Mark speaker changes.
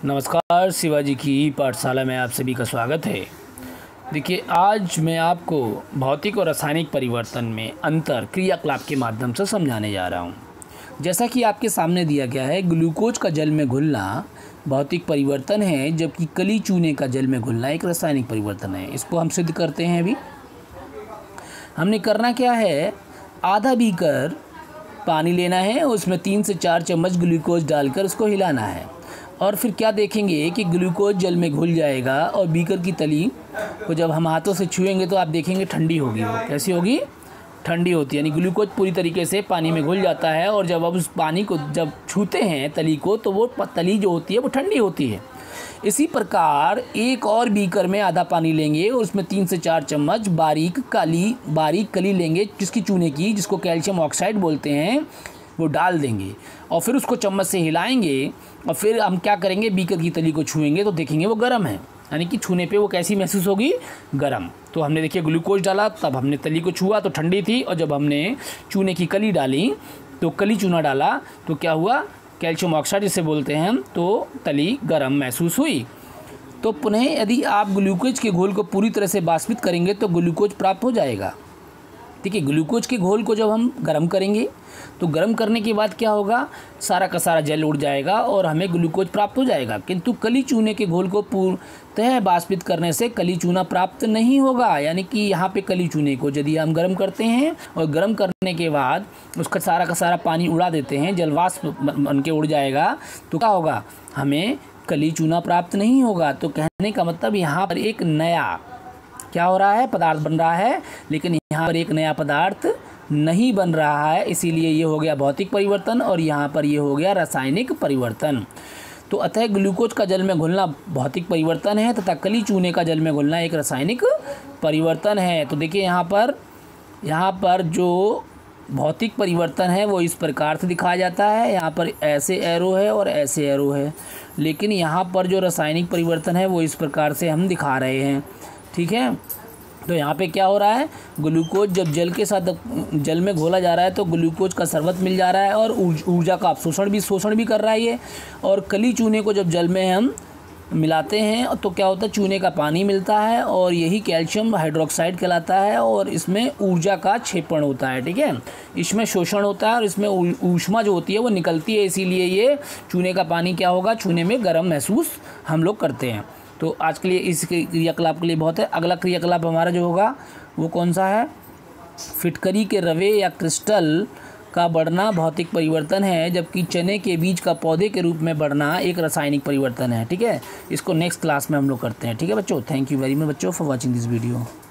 Speaker 1: नमस्कार, शिवाजी की पाठशाला में आप सभी का स्वागत है। देखिए, आज मैं आपको भौतिक और रासायनिक परिवर्तन में अंतर क्रियाकलाप के माध्यम से समझाने जा रहा हूँ। जैसा कि आपके सामने दिया गया है, ग्लूकोज का जल में घुलना भौतिक परिवर्तन है, जबकि कली चूने का जल में घुलना एक रासायनिक परिवर्तन है। इसको हम सिद्ध करते हैं। अभी हमने करना क्या है, आधा बीकर पानी लेना है, उसमें 3 से 4 चम्मच ग्लूकोज डालकर उसको हिलाना है और फिर क्या देखेंगे कि ग्लूकोज जल में घुल जाएगा और बीकर की तली को जब हम हाथों से छुएंगे तो आप देखेंगे ठंडी होगी। वो कैसी होगी? ठंडी होती है, यानी ग्लूकोज पूरी तरीके से पानी में घुल जाता है और जब आप उस पानी को जब छूते हैं तली को, तो वो तली जो होती है वो ठंडी होती है। इसी प्रकार एक और बीकर में आधा पानी लेंगे और उसमें 3 से 4 चम्मच बारीक कली लेंगे, जिसकी चूने की, जिसको कैल्शियम ऑक्साइड बोलते हैं, वो डाल देंगे और फिर उसको चम्मच से हिलाएंगे और फिर हम क्या करेंगे, बीकर की तली को छुएंगे तो देखेंगे वो गर्म है, यानी कि छूने पे वो कैसी महसूस होगी? गर्म। तो हमने देखिए ग्लूकोज डाला, तब हमने तली को छुआ तो ठंडी थी, और जब हमने चूने की कली डाली तो कली चूना डाला तो क्या हुआ? कैल्शियम ऑक्साइड जिसे बोलते हैं हम, तो तली गर्म महसूस हुई। तो पुनः यदि आप ग्लूकोज के घोल को पूरी तरह से बाष्पित करेंगे तो ग्लूकोज प्राप्त हो जाएगा। ठीक है, ग्लूकोज के घोल को जब हम गर्म करेंगे तो गर्म करने के बाद क्या होगा, सारा का सारा जल उड़ जाएगा और हमें ग्लूकोज प्राप्त हो जाएगा। किंतु कली चूने के घोल को पूर्णतः बाष्पित करने से कली चूना प्राप्त नहीं होगा, यानी कि यहाँ पे कली चूने को यदि हम गर्म करते हैं और गर्म करने के बाद उसका सारा का सारा पानी उड़ा देते हैं, जलवाष्प बन के उड़ जाएगा, तो क्या होगा? हमें कली चूना प्राप्त नहीं होगा। तो कहने का मतलब यहाँ पर एक नया क्या हो रहा है, पदार्थ बन रहा है, लेकिन यहाँ पर एक नया पदार्थ नहीं बन रहा है। इसीलिए ये हो गया भौतिक परिवर्तन और यहाँ पर ये हो गया रासायनिक परिवर्तन। तो अतः ग्लूकोज का जल में घुलना भौतिक परिवर्तन है तथा कली चूने का जल में घुलना एक रासायनिक परिवर्तन है। तो देखिए यहाँ पर जो भौतिक परिवर्तन है वो इस प्रकार से दिखाया जाता है। यहाँ पर ऐसे एरो है और ऐसे एरो है, लेकिन यहाँ पर जो रासायनिक परिवर्तन है वो इस प्रकार से हम दिखा रहे हैं। ठीक है, तो यहाँ पे क्या हो रहा है, ग्लूकोज जब जल में घोला जा रहा है तो ग्लूकोज का शरबत मिल जा रहा है और ऊर्जा का शोषण भी कर रहा है ये। और कली चूने को जब जल में हम मिलाते हैं तो क्या होता है, चूने का पानी मिलता है और यही कैल्शियम हाइड्रोक्साइड कहलाता है और इसमें ऊर्जा का क्षेपण होता है। ठीक है, इसमें शोषण होता है और इसमें ऊष्मा जो होती है वो निकलती है, इसीलिए ये चूने का पानी क्या होगा, छूने में गर्म महसूस हम लोग करते हैं। तो आज के लिए इस क्रियाकलाप के लिए बहुत है। अगला क्रियाकलाप हमारा जो होगा वो कौन सा है? फिटकरी के रवे या क्रिस्टल का बढ़ना भौतिक परिवर्तन है, जबकि चने के बीज का पौधे के रूप में बढ़ना एक रासायनिक परिवर्तन है। ठीक है, इसको नेक्स्ट क्लास में हम लोग करते हैं। ठीक है बच्चों, थैंक यू वेरी मच बच्चों फॉर वॉचिंग दिस वीडियो।